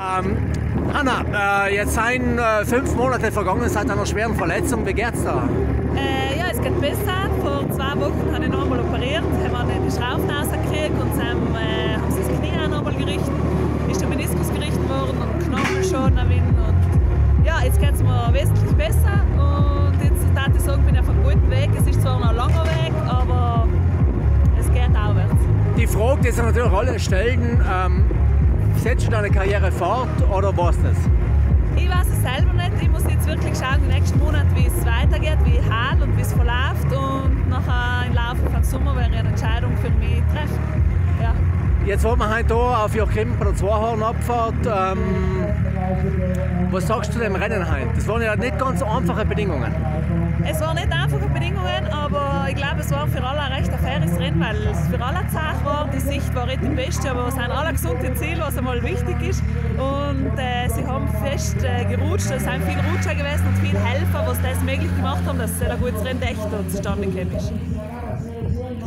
Anna, jetzt sind 5 Monate vergangen seit einer schweren Verletzung. Wie geht's da? Ja, es geht besser. Vor 2 Wochen habe ich noch einmal operiert, haben die Schrauben rausgekriegt und haben sie das Knie auch noch einmal gerichtet. Ist der Meniskus gerichtet worden und der Knochen schon. Und ja, jetzt geht es mir wesentlich besser und jetzt darf ich sagen, bin ich auf einem guten Weg. Es ist zwar noch ein langer Weg, aber es geht aufwärts. Die Frage, die sich natürlich alle stellen, setzt du deine Karriere fort oder war's das? Ich weiß es selber nicht. Ich muss jetzt wirklich schauen, im nächsten Monat, wie es weitergeht, wie ich heile und wie es verläuft. Und nachher im Laufe des Sommers werde ich eine Entscheidung für mich treffen. Ja. Jetzt waren wir heute hier auf Joachim bei der Zweihornabfahrt. Was sagst du zu dem Rennen heute? Das waren ja nicht ganz einfache Bedingungen. Es waren nicht einfache Bedingungen, aber ich glaube, es war für alle ein recht faires Rennen, weil es für alle zart war. Die Sicht war nicht die beste, aber wir sind alle gesund im Ziel, was einmal wichtig ist. Und sie haben fest gerutscht, es sind viele Rutscher gewesen und viele Helfer, was das möglich gemacht haben, dass ein gutes Rennen echt zustande gekommen ist.